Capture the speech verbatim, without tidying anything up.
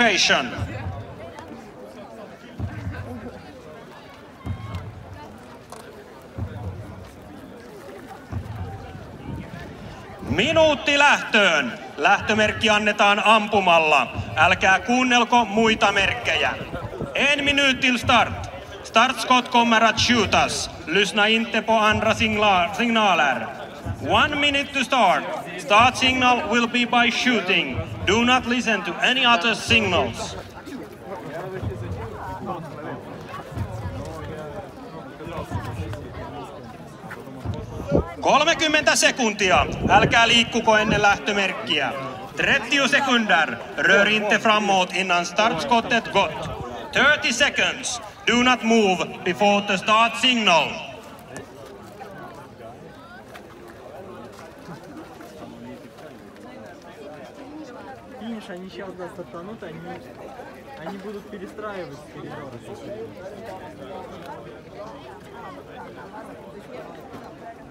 registration. Minuutti lähtöön. Lähtömerkki annetaan ampumalla. Älkää kuunnelko muita merkkejä. En minut till start. Startskott kommer att skjutas. Lyssna inte på andra signaler. One minute to start. Start signal will be by shooting. Do not listen to any other signals. kolmekymmentä sekuntia. Älkää liikkuko ennen lähtömerkkiä. trettio sekunder. Rör inte framåt innan startskottet gått. thirty seconds. Do not move before the start signal. Видишь, они сейчас да, стартанут, они, они будут перестраивать коридоры.